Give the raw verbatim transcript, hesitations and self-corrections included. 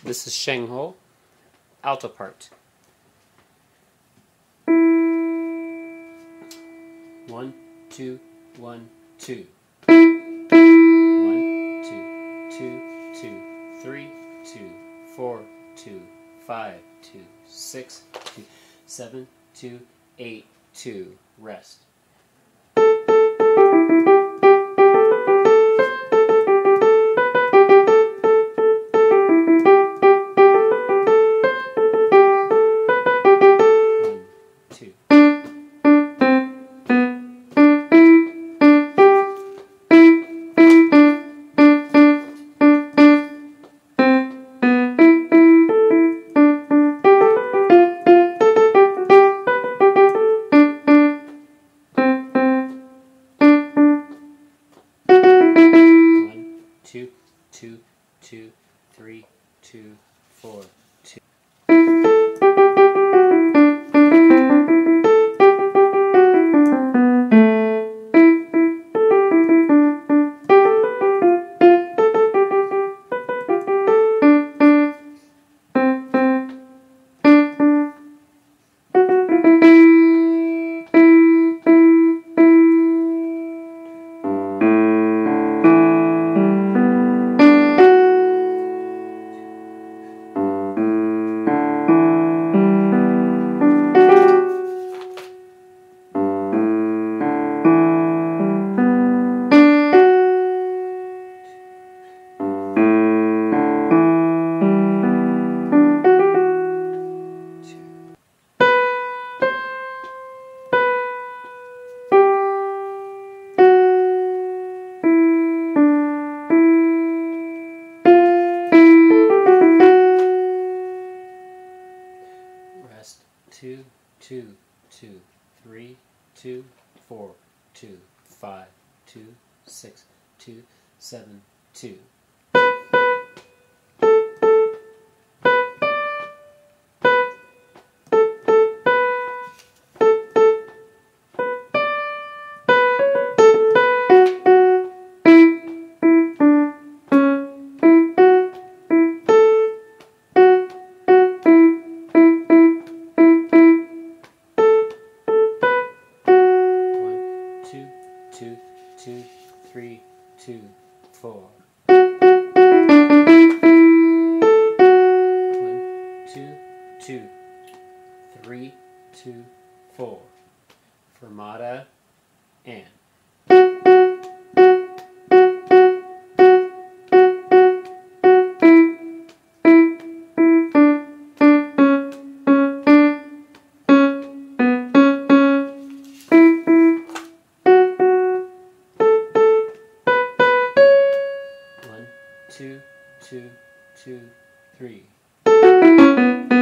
This is Sheng Ho, alto part. One, two, one, two. One, two, two, two, three, two, four, two, five, two, six, two, seven, two, eight, two. Rest. Two, two, two, three, two, four, two. Rest. Two, two, two, three, two, four, two, five, two, six, two, seven, two. Two, two, three, two, four. One, two, two, three, two, four. Fermata and. Two, two, two, three.